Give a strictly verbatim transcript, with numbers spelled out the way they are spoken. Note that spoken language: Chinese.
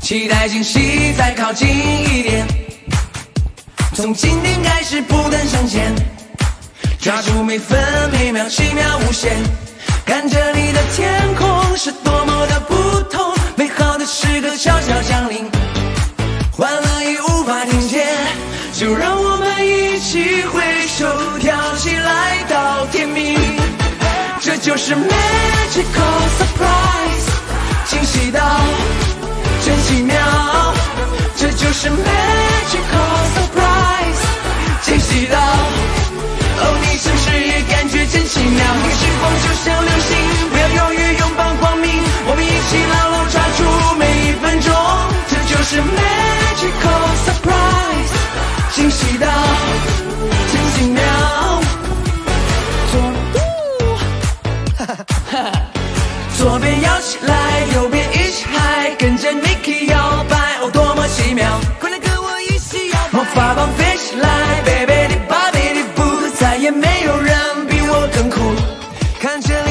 期待惊喜再靠近一点，从今天开始不断向前，抓住每分每秒，奇妙无限。看着你的天空是多么的不同，美好的时刻悄悄降临，欢乐已无法听见，就让我们一起挥手跳起来到天明。这就是 magical surprise， 惊喜到真奇妙。这就是 magical surprise， 惊喜到哦，你是不是也感觉真奇妙？你的时光就像流星，不要犹豫，拥抱光明，我们一起牢牢抓住每一分钟。这就是 magical surprise， 惊喜到真奇妙。左边摇起来，右边一起嗨，跟着 Niki 摇摆，哦，多么奇妙！快来跟我一起摇摆，魔法棒飞起来 ，baby 你 baby 你不，再也没有人比我更酷。看着